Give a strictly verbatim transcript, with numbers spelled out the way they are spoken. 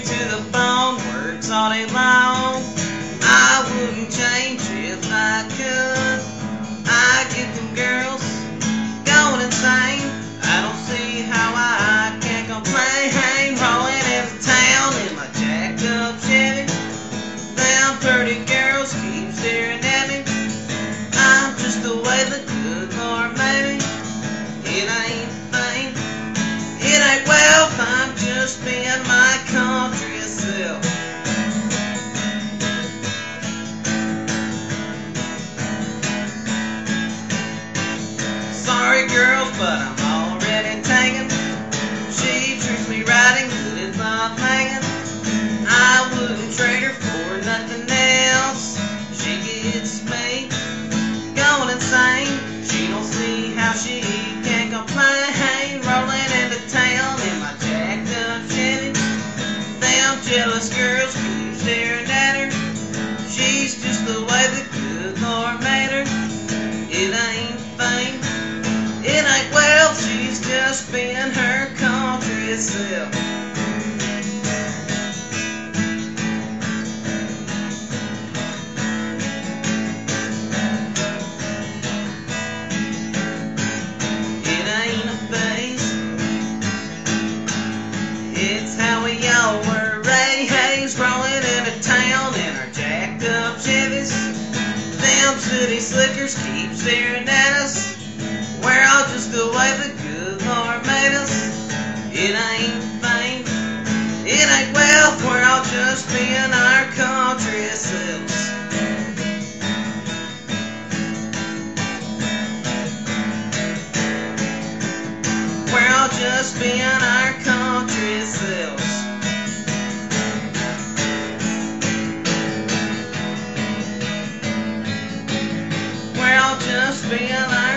to the bone, works all day long. I wouldn't change if I could. I get them girls going insane. I don't see how I can't complain. Rolling into town in my jacked up Chevy. Them pretty girls keep staring at me. I'm just the way the good Lord made me. It ain't fame, it ain't wealth, I'm just being my country self. Sorry girls, but I'm already taken. She treats me right and good as I'm hanging. I wouldn't trade her for nothing else. She gets me going insane. She don't see how she can complain. Rolling into town in my jacked up Chevy. Them jealous girls keep staring at her. She's just the way the good Lord made her. It ain't fame, it ain't wealth, she's just being her country self. It ain't a phase, it's how we all were raised. Rolling into town in our jacked up Chevys. Them city slickers keep staring at us. We're all just the way the good Lord made us. It ain't fame, it ain't wealth, we're all just being our country selves. We're all just being our country selves. We're all just being our